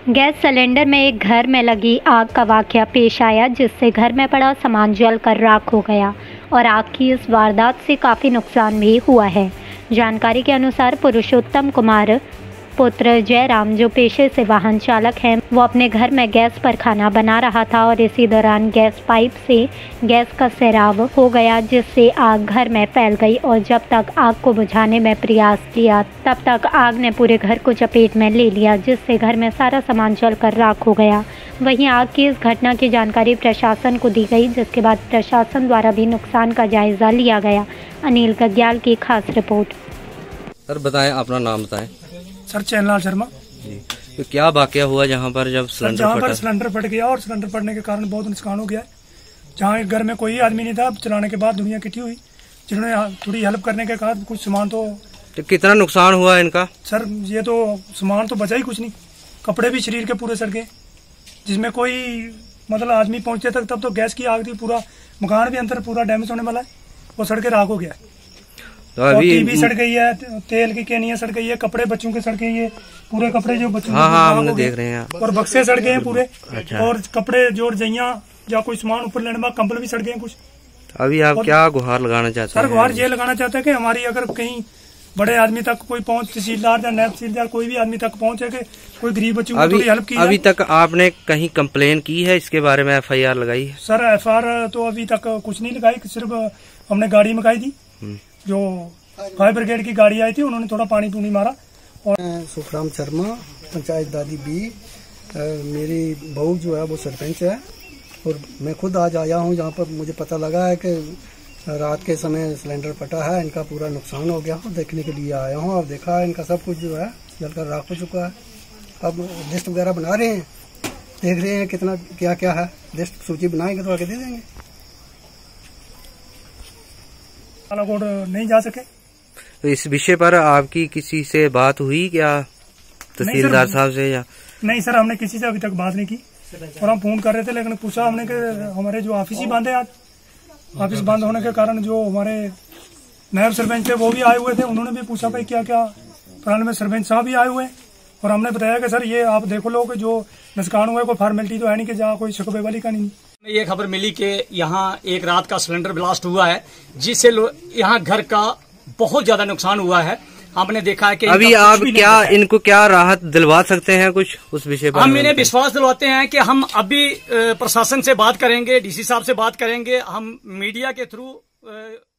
Gas cylinder में एक घर में लगी आग का वाकया पेश आया, जिससे घर में पड़ा सामान जलकर राख हो गया और आग की इस वारदात से काफ़ी नुकसान भी हुआ है। जानकारी के अनुसार पुरुषोत्तम कुमार पुत्र जयराम, जो पेशे से वाहन चालक हैं, वो अपने घर में गैस पर खाना बना रहा था और इसी दौरान गैस पाइप से गैस का सैराव हो गया, जिससे आग घर में फैल गई और जब तक आग को बुझाने में प्रयास किया तब तक आग ने पूरे घर को चपेट में ले लिया, जिससे घर में सारा सामान जलकर राख हो गया। वहीं आग की इस घटना की जानकारी प्रशासन को दी गई, जिसके बाद प्रशासन द्वारा भी नुकसान का जायजा लिया गया। अनिल गग्याल की खास रिपोर्ट। सर बताएं, अपना नाम बताएं। सर चैनलाल शर्मा जी। तो क्या वाकया हुआ जहाँ पर जब सिलेंडर फट गया और सिलेंडर फटने के कारण बहुत नुकसान हो गया है। जहाँ घर में कोई आदमी नहीं था, चलाने के बाद दुनिया इकट्ठी हुई, जिन्होंने थोड़ी हेल्प करने के कारण कुछ सामान तो कितना नुकसान हुआ इनका? सर ये तो सामान तो बचा ही कुछ नहीं, कपड़े भी शरीर के पूरे सड़ गए, जिसमें कोई मतलब आदमी पहुंचे तक तब तो गैस की आग थी, पूरा मकान भी अंदर पूरा डैमेज होने वाला है, वो सड़ के राख हो गया। तो अभी टीवी सड़ गई है, तेल की कैनियां सड़ गई है, कपड़े बच्चों के सड़ गए हैं, पूरे कपड़े जो बच्चों हम देख रहे हैं, और बक्से सड़ गए हैं पूरे। अच्छा। और कपड़े जो रजाइयां या कोई सामान ऊपर लेने में कंबल भी सड़ गए हैं कुछ। अभी आप क्या गुहार लगाना चाहते हैं? सर गुहार ये लगाना चाहते हैं कि हमारी अगर कहीं बड़े आदमी तक कोई पहुंच, तहसीलदार या नायब तहसीलदार कोई भी आदमी तक पहुंचे कि कोई गरीब बच्चों को थोड़ी हेल्प की। अभी तक आपने कहीं कंप्लेन की है इसके बारे में? FIR लगाई है? सर FIR तो अभी तक कुछ नहीं लगाई, सिर्फ हमने गाड़ी मंगाई थी, जो फायर ब्रिगेड की गाड़ी आई थी, उन्होंने थोड़ा पानी पूनी मारा। और सुखराम शर्मा, पंचायत दादी बी, मेरी बहू जो है वो सरपंच है और मैं खुद आज आया हूँ जहाँ पर मुझे पता लगा है कि रात के समय सिलेंडर फटा है, इनका पूरा नुकसान हो गया। देखने के लिए आया हूँ और देखा है इनका सब कुछ जो है जलकर राख हो चुका है। अब लिस्ट वगैरह बना रहे हैं, देख रहे हैं कितना क्या क्या है, लिस्ट सूची बनाएंगे तो आगे दे देंगे। बालाकोट नहीं जा सके। तो इस विषय पर आपकी किसी से बात हुई क्या, तहसीलदार साहब से? या नहीं सर, हमने किसी से अभी तक बात नहीं की और हम फोन कर रहे थे, लेकिन पूछा हमने कि हमारे जो ऑफिस ही बंद है, आज ऑफिस बंद होने के कारण जो हमारे नायब सरपंच थे वो भी आए हुए थे, उन्होंने भी पूछा भाई क्या क्या प्लान में। सरपंच साहब भी आए हुए हैं और हमने बताया कि सर ये आप देखो लो कि जो नुकसान हुआ है कोई फॉर्मेलिटी तो है नहीं कि जहाँ कोई शकबे वाली का नहीं। ये खबर मिली कि यहाँ एक रात का सिलेंडर ब्लास्ट हुआ है, जिससे यहाँ घर का बहुत ज्यादा नुकसान हुआ है। हमने देखा है कि अभी आप क्या इनको क्या राहत दिलवा सकते हैं कुछ उस विषय पर? हम इन्हें विश्वास दिलवाते हैं कि हम अभी प्रशासन से बात करेंगे, DC साहब से बात करेंगे, हम मीडिया के थ्रू